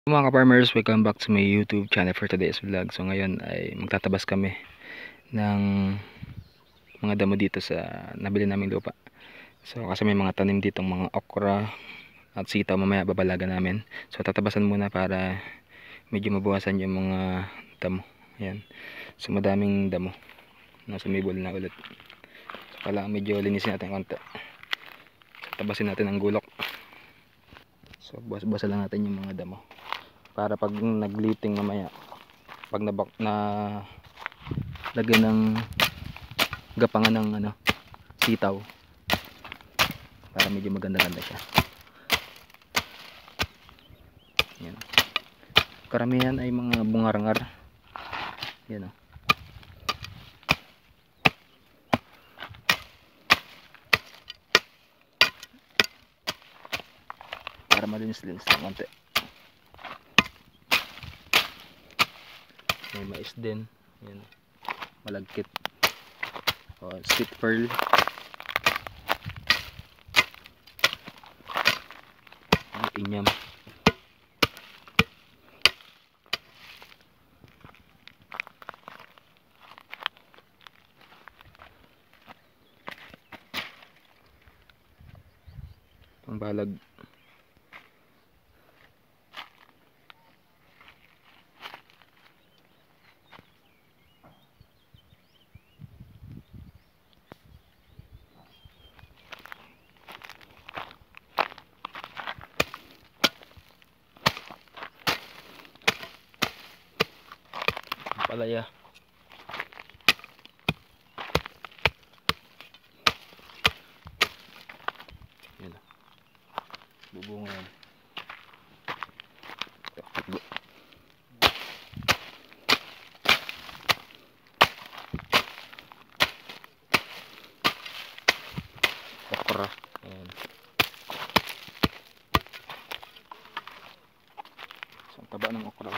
Mga ka-farmers, welcome back to my YouTube channel for today's vlog. So ngayon ay magtatabas kami ng mga damo dito sa nabili naming lupa. So kasi may mga tanim ditong mga okra at sitaw, mamaya babalagan namin. So tatabasan muna para medyo mabawasan yung mga damo. Ayan. So madaming damo na sumibol na ulit. So kailangan medyo linisin natin konti. So tabasin natin ang gulok. So basa lang natin yung mga damo para pag nagliting mamaya, pag na lagyan ng gapangan ng sitaw, para medyo maganda-ganda siya. Yan. Karamihan ay mga bungarangar. Yan o. Para malinis-linis ng konti. May mais din. Yan. Malagkit. O, sweet pearl. Inyam. Ang balag. Palaya. Yan. Bubunga yan. Okra. Ayan. So, ang taba ng okra.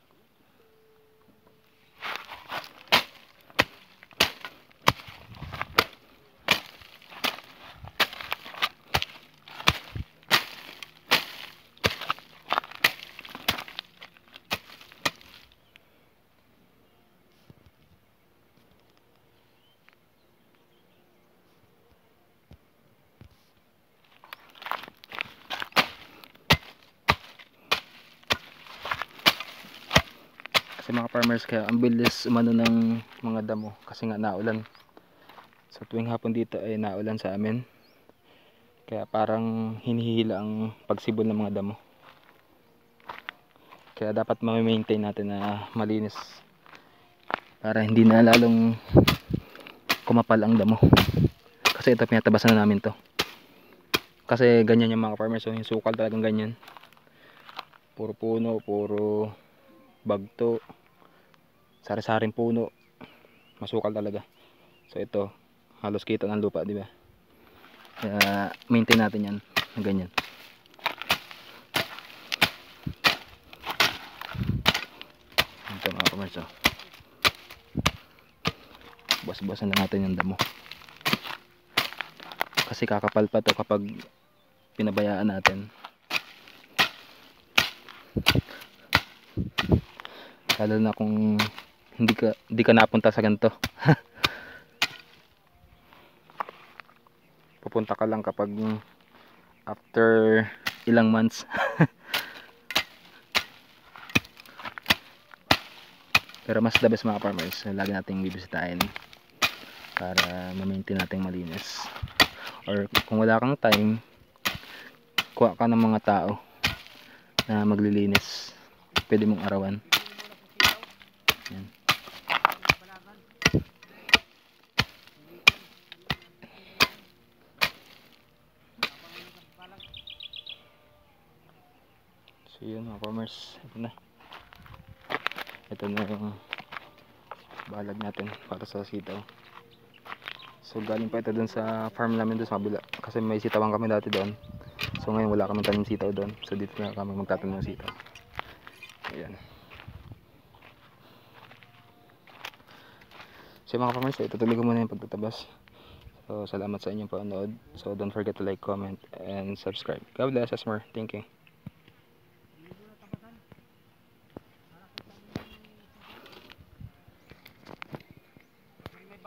Kasi mga farmers, kaya ang bilis umano ng mga damo kasi nga naulan. So tuwing hapon dito ay naulan sa amin, kaya parang hinihila ang pagsibol ng mga damo. Kaya dapat ma-maintain natin na malinis para hindi na lalong kumapal ang damo. Kasi ito, pinatabasan na namin to kasi ganyan yung mga farmers. So yung sukal talagang ganyan, puro puno, puro bagto, sari-saring puno, masukal talaga. So ito, halos kita ng lupa, di ba? Kaya maintain natin yan na ganyan. Ito mga farmers, oh. Bas-basan na natin yung damo kasi kakapal pa to kapag pinabayaan natin. Lalo na kung hindi ka napunta sa ganito. Pupunta ka lang kapag after ilang months. Pero mas the best mga farmers, lagi nating bibisitahin para ma-maintain nating malinis. Or kung wala kang time, kuha ka ng mga tao na maglilinis, pwede mong arawan. Yan. So yun mga farmers, ito na yung balag natin para sa sitaw. So galing pa ito dun sa farm namin dun sa kabila, kasi may sitawan kami dati doon. So ngayon wala kami tanim sitaw doon, so dito na kami magtatanim ng sitaw. Ayan. So mga farmers, itutuloy ko muna yung pagtatabas. So salamat sa inyong panonood. So don't forget to like, comment, and subscribe. God bless us more. Thank you.